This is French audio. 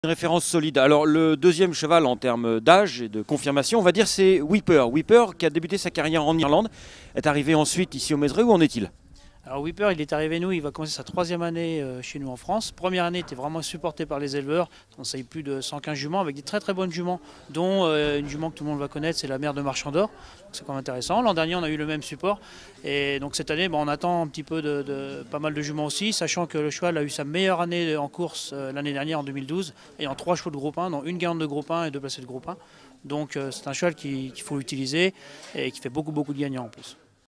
Une référence solide. Alors le deuxième cheval en termes d'âge et de confirmation, on va dire c'est Whipper. Whipper qui a débuté sa carrière en Irlande, est arrivé ensuite ici au Mézeray. Où en est-il? Alors Whipper, il est arrivé il va commencer sa troisième année chez nous en France. Première année était vraiment supporté par les éleveurs. On a eu plus de 115 juments avec des très très bonnes juments, dont une jument que tout le monde va connaître, c'est la mère de Marchandor. C'est quand même intéressant. L'an dernier, on a eu le même support. Et donc cette année, on attend un petit peu pas mal de juments aussi, sachant que le cheval a eu sa meilleure année en course l'année dernière en 2012, ayant 3 chevaux de groupe 1, dont une garde de groupe 1 et 2 placés de groupe 1. Donc c'est un cheval qu'il faut utiliser et qui fait beaucoup de gagnants en plus.